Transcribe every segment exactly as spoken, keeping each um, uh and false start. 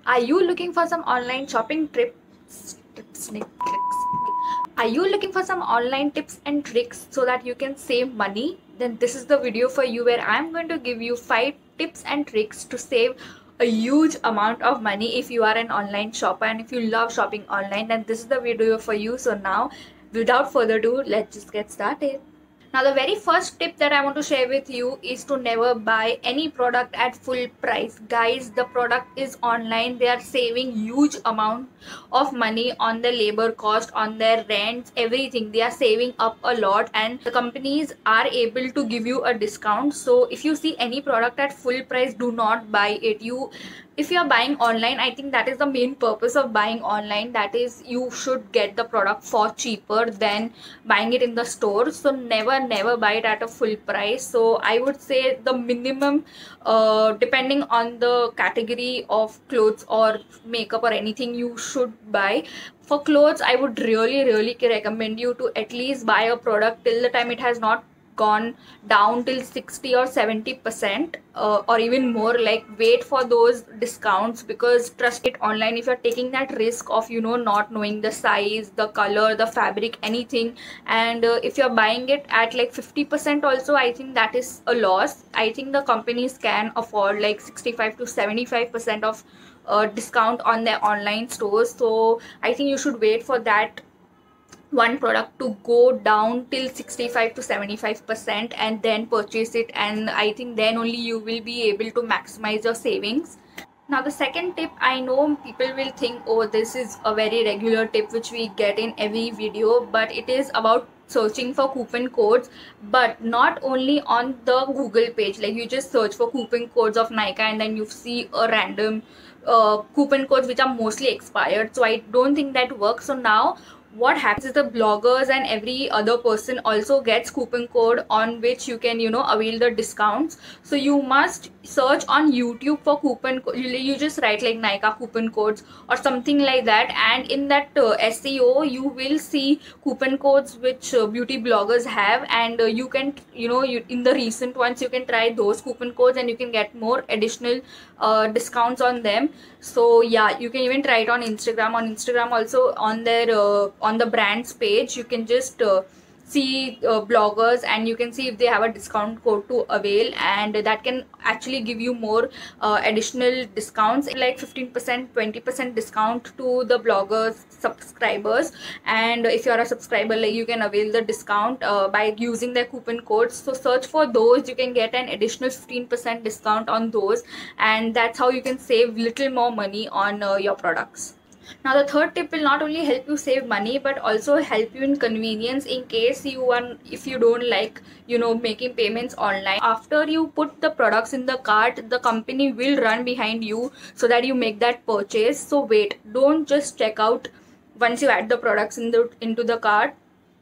Are you looking for some online shopping tips, tips, and tricks? Are you looking for some online tips and tricks so that you can save money? Then this is the video for you, where I'm going to give you five tips and tricks to save a huge amount of money if you are an online shopper and if you love shopping online. Then this is the video for you. So now, without further ado, let's just get started. Now, the very first tip that I want to share with you is to never buy any product at full price. Guys, the product is online. They are saving huge amount of money on the labor cost, on their rents, everything. They are saving up a lot, and the companies are able to give you a discount. So if you see any product at full price, do not buy it. You if you are buying online, I think that is the main purpose of buying online. That is, you should get the product for cheaper than buying it in the store. So never never buy it at a full price. So I would say the minimum, uh, depending on the category of clothes or makeup or anything, you should buy. For clothes, I would really really recommend you to at least buy a product till the time it has not gone down till sixty or seventy percent, uh, or even more. Like, wait for those discounts, because trust it, online, if you're taking that risk of you know not knowing the size, the color, the fabric, anything, and uh, if you're buying it at like fifty percent also, I think that is a loss. I think the companies can afford like sixty-five to seventy-five percent of uh, discount on their online stores. So I think you should wait for that one product to go down till sixty-five to seventy-five percent and then purchase it, and I think then only you will be able to maximize your savings. Now, the second tip, I know people will think, oh, this is a very regular tip which we get in every video, but it is about searching for coupon codes. But not only on the Google page, like you just search for coupon codes of Nykaa and then you see a random uh, coupon codes which are mostly expired. So I don't think that works. So now what happens is the bloggers and every other person also gets coupon code on which you can you know avail the discounts. So you must search on YouTube for coupon co you, you just write like Nykaa coupon codes or something like that, and in that uh, S E O you will see coupon codes which uh, beauty bloggers have, and uh, you can you know you, in the recent ones you can try those coupon codes and you can get more additional uh, discounts on them. So yeah, you can even try it on Instagram. On Instagram also, on their uh, on the brand's page, you can just uh, see uh, bloggers and you can see if they have a discount code to avail, and that can actually give you more uh, additional discounts, like fifteen percent, twenty percent discount to the bloggers subscribers. And if you are a subscriber, like, you can avail the discount uh, by using their coupon codes. So search for those, you can get an additional fifteen percent discount on those, and that's how you can save little more money on uh, your products. Now, the third tip will not only help you save money but also help you in convenience, in case you want, if you don't like you know making payments online. After you put the products in the cart, the company will run behind you so that you make that purchase. So wait, don't just check out once you add the products in the into the cart.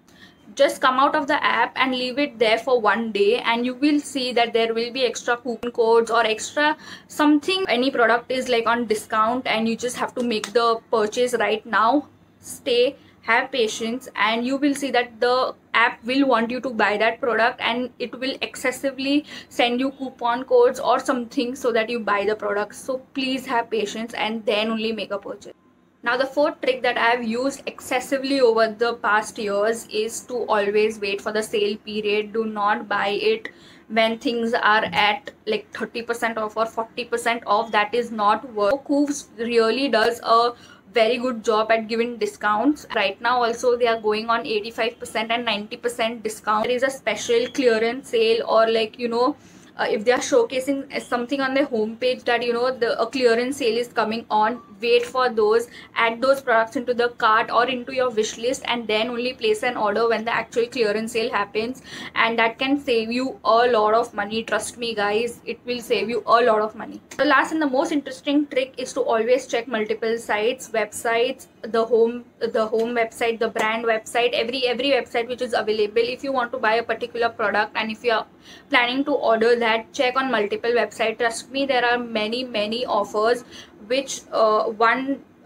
Just come out of the app and leave it there for one day, and you will see that there will be extra coupon codes or extra something. Any product is like on discount and you just have to make the purchase right now. Stay, have patience, and you will see that the app will want you to buy that product, and it will excessively send you coupon codes or something so that you buy the product. So please have patience and then only make a purchase. Now, the fourth trick that I have used excessively over the past years is to always wait for the sale period. Do not buy it when things are at like thirty percent off or forty percent off. That is not worth. Coofs really does a very good job at giving discounts. Right now also they are going on eighty-five percent and ninety percent discount. There is a special clearance sale, or like you know uh, if they are showcasing something on their homepage that you know the a clearance sale is coming on. Wait for those, add those products into the cart or into your wish list, and then only place an order when the actual clearance sale happens, and that can save you a lot of money. Trust me guys, it will save you a lot of money. The last and the most interesting trick is to always check multiple sites, websites, the home the home website, the brand website, every every website which is available. If you want to buy a particular product and if you are planning to order that, check on multiple websites. Trust me, there are many many offers which uh, one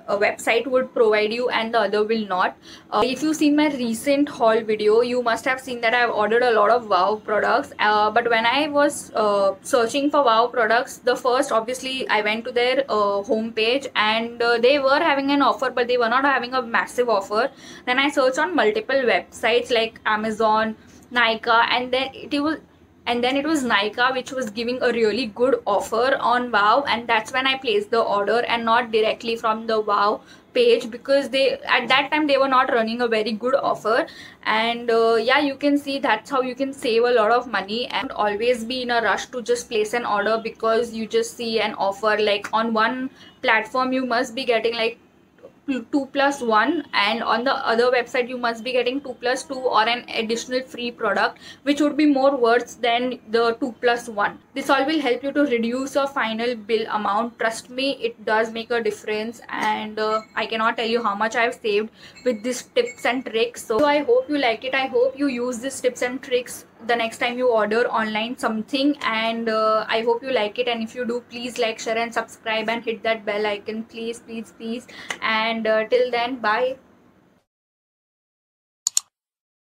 uh, website would provide you and the other will not. Uh, if you've seen my recent haul video, you must have seen that I've ordered a lot of Wow products. Uh, but when I was uh, searching for Wow products, the first, obviously, I went to their uh, homepage and uh, they were having an offer, but they were not having a massive offer. Then I searched on multiple websites like Amazon, Nykaa, and then it was and then it was Nykaa which was giving a really good offer on Wow, and that's when I placed the order and not directly from the Wow page, because they at that time they were not running a very good offer. And uh, yeah, you can see that's how you can save a lot of money and always be in a rush to just place an order because you just see an offer. Like on one platform you must be getting like two plus one, and on the other website you must be getting two plus two or an additional free product, which would be more worth than the two plus one. This all will help you to reduce your final bill amount. Trust me, it does make a difference, and uh, I cannot tell you how much I've saved with these tips and tricks. So I hope you like it. I hope you use these tips and tricks the next time you order online something, and uh, I hope you like it. And if you do, please like, share and subscribe and hit that bell icon, please please please. And uh, till then, bye.